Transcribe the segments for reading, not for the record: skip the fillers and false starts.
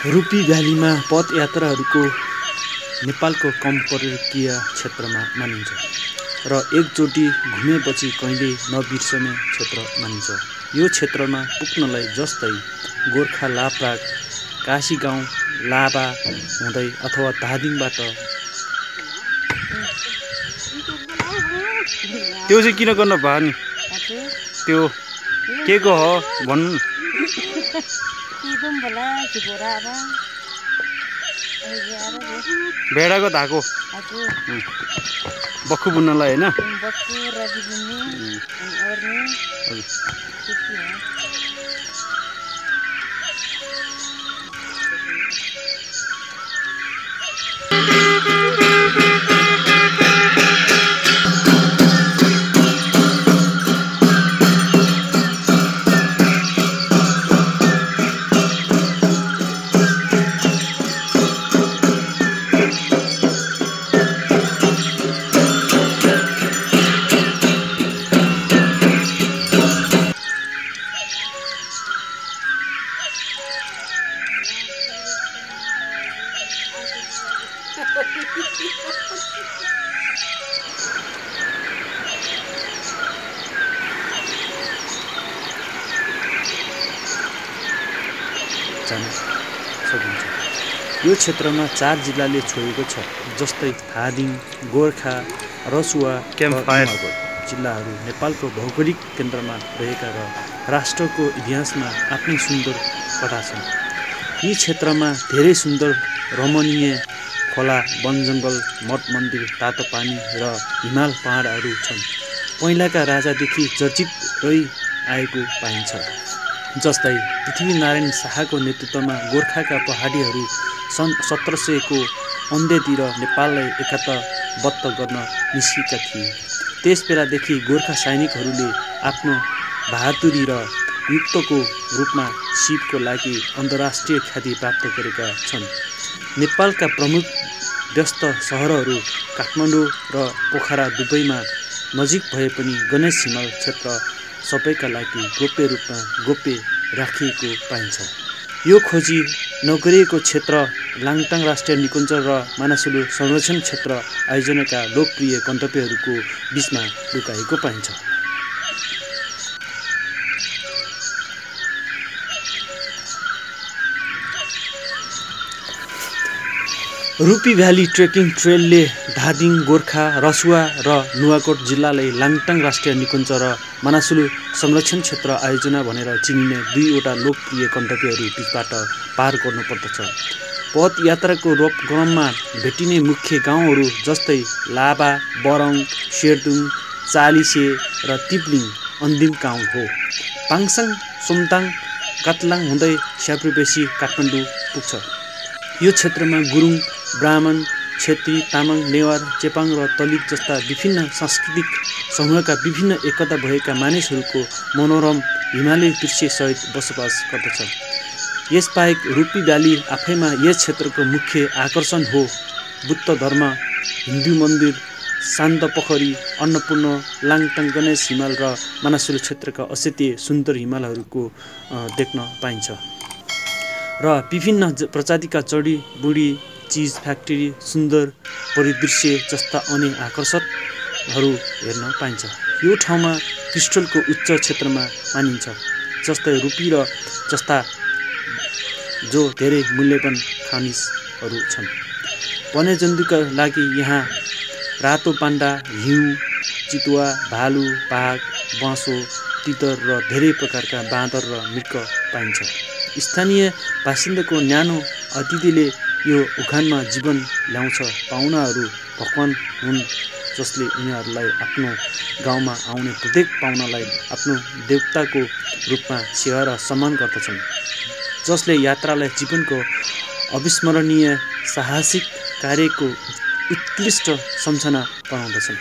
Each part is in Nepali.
रूपी भ्यालीमा पदयात्राहरूको नेपालको कम पर्यटकीय क्षेत्रमा मानिन्छ र एकचोटि घुमेपछि कहिल्यै नबिर्सने क्षेत्र मानिन्छ। यो क्षेत्रमा पुग्नलाई जस्तै गोर्खा लाप्राक, गासिगाउँ, लापा हुँदै अथवा धादिङबाट त्यो चाहिँ किन गर्न भयो नि? त्यो के को हो भन्नु? भेडाको धाको बक्खु बुन्नलाई होइन? जान सकिन्छ। यो क्षेत्रमा 4 जिल्लाले छोएको छ, जस्तै धादिङ, गोर्खा, रसुवा र नुवाकोट जिल्लाहरू नेपालको भौगोलिक केन्द्रमा रहेका र राष्ट्रको इतिहासमा आफ्नै सुन्दर कथा छन्। यी क्षेत्रमा धेरै सुन्दर रमणीय खोला, वनजङ्गल, मठ मन्दिर, तातो पानी र हिमाल पहाडहरू छन्। पहिलाका राजादेखि चर्चित रहिआएको पाइन्छ, जस्तै पृथ्वीनारायण शाहको नेतृत्वमा गोर्खाका पहाडीहरू सन् 1700 को अन्त्यतिर नेपाललाई एकताबद्ध गर्न निस्केका थिए। त्यसबेलादेखि गोर्खा सैनिकहरूले आफ्नो बहादुरी र युद्धको रूपमा सिपको लागि अन्तर्राष्ट्रिय ख्याति प्राप्त गरेका छन्। नेपालका प्रमुख व्यस्त सहरहरू काठमाडौँ र पोखरा दुवैमा नजिक भए पनि गणेश हिमाल क्षेत्र सबैका लागि गोप्य रूपमा गोप्य राखिएको पाइन्छ। यो खोजी नगरिएको क्षेत्र लाङटाङ राष्ट्रिय निकुञ्ज र मानासुलु संरक्षण क्षेत्र आयोजनाका लोकप्रिय गन्तव्यहरूको बीचमा लुकाएको पाइन्छ। रूपी भ्याली ट्रेकिङ ट्रेलले धादिङ, गोर्खा, रसुवा र नुवाकोट जिल्लालाई लाङटाङ राष्ट्रिय निकुञ्ज र मानासुलु संरक्षण क्षेत्र आयोजना भनेर चिनिने 2वटा लोकप्रिय गन्तव्यहरू बीचबाट पार गर्नुपर्दछ। पदयात्राको क्रममा भेटिने मुख्य गाउँहरू जस्तै लापा, बोरङ, सेर्दुङ, चालिसे र तिप्लिङ अन्तिम गाउँ हो। पाngsang, सोमताङ, कातलाङ हुँदै स्याप्रुपेसी काठमाडौँ पुग्छ। यो क्षेत्रमा गुरुङ, ब्राह्मण, क्षेत्री, तामाङ, नेवार, चेपाङ र दलित जस्ता विभिन्न सांस्कृतिक समूहका विभिन्न एकता भएका मानिसहरूको मनोरम हिमाली दृश्यसहित बसोबास गर्दछ। यसबाहेक रूपी भ्याली आफैमा यस क्षेत्रको मुख्य आकर्षण हो। बुद्ध धर्म, हिन्दू मन्दिर, शान्त पोखरी, अन्नपूर्ण, लाङटाङ गणेश हिमाल र मानासुलु क्षेत्रका असाध्यै सुन्दर हिमालहरूको देख्न पाइन्छ र विभिन्न प्रजातिका जडीबुडी, चिज फ्याक्ट्री, सुन्दर परिदृश्य जस्ता अन्य आकर्षकहरू हेर्न पाइन्छ। यो ठाउँमा क्रिस्टलको उच्च क्षेत्रमा मानिन्छ, जस्तै रुपी र जस्ता जो धेरै मूल्यवान खनिजहरू छन्। वन्यजन्तुका लागि यहाँ रातो पाण्डा, हिउँ, चितुवा, भालु, बाघ, बाँसो, तितर र धेरै प्रकारका बाँदर र मृग पाइन्छ। स्थानीय बासिन्दाको न्यानो अतिथिले यो उखानमा जीवन ल्याउँछ। पाहुनाहरू भगवान हुन्, जसले उनीहरूलाई आफ्नो गाउँमा आउने प्रत्येक पाहुनालाई आफ्नो देवताको रूपमा सेवा र सम्मान गर्दछन्, जसले यात्रालाई जीवनको अविस्मरणीय साहसिक कार्यको उत्कृष्ट सम्झना बनाउँदछन्।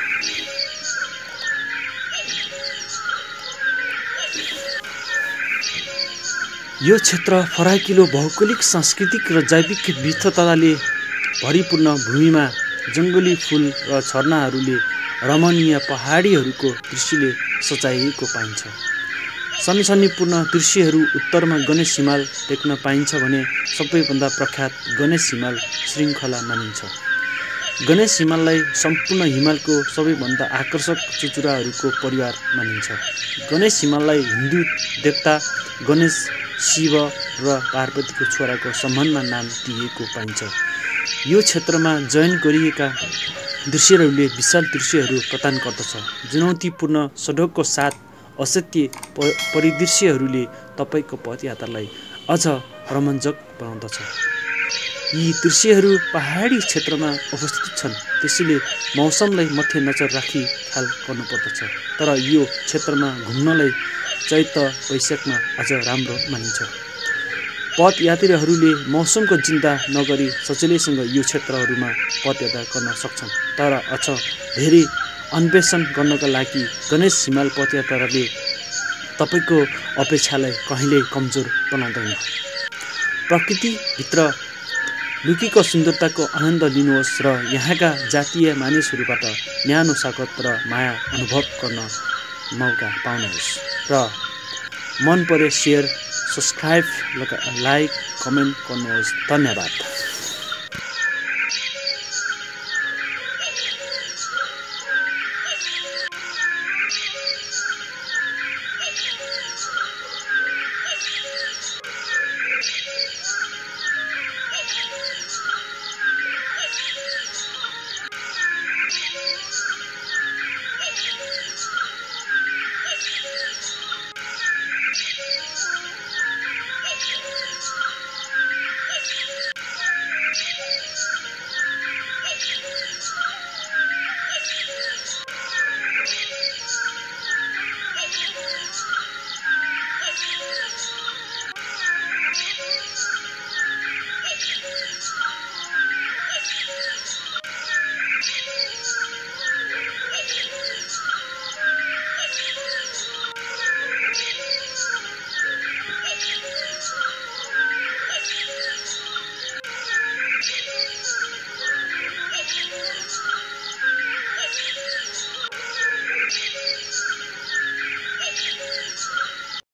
यो क्षेत्र फराकिलो भौगोलिक, सांस्कृतिक र जैविक विविधताले भरिपूर्ण भूमिमा जङ्गली फुल र झरनाहरूले रमणीय पहाडीहरूको दृश्यले सजाइएको पाइन्छ। सनसनीपूर्ण दृश्यहरू उत्तरमा गणेश हिमाल देख्न पाइन्छ भने सबैभन्दा प्रख्यात गणेश हिमाल श्रृङ्खला मानिन्छ। गणेश हिमाललाई सम्पूर्ण हिमालको सबैभन्दा आकर्षक चुचुराहरूको परिवार मानिन्छ। गणेश हिमाललाई हिन्दू देवता गणेश, शिव र पार्वतीको छोराको सम्मानमा नाम दिएको पाइन्छ। यो क्षेत्रमा चयन गरिएका दृश्यहरूले विशाल दृश्यहरू प्रदान गर्दछ। चुनौतीपूर्ण सडकको साथ असाध्य परिदृश्यहरूले तपाईँको पदयात्रालाई अझ रोमाञ्चक बनाउँदछ। यी दृश्यहरू पहाडी क्षेत्रमा अवस्थित छन्, त्यसैले मौसमलाई मध्यनजर राखी ख्याल गर्नुपर्दछ। तर यो क्षेत्रमा घुम्नलाई चैत वैशाखमा अझ राम्रो मानिन्छ। पदयात्रीहरूले मौसमको चिन्ता नगरी सजिलैसँग यो क्षेत्रहरूमा पदयात्रा गर्न सक्छन्। तर अझ धेरै अन्वेषण गर्नका लागि गणेश हिमाल पदयात्राले तपाईँको अपेक्षालाई कहिल्यै कमजोर बनाउँदैन। प्रकृतिभित्र लुकेको सुन्दरताको आनन्द लिनुहोस् र यहाँका जातीय मानिसहरूबाट न्यानो स्वागत र माया अनुभव गर्न मौका पाउनुहोस्। र मन परे सेयर, सब्सक्राइब, लाइक, कमेन्ट गर्नुहोस्। धन्यवाद।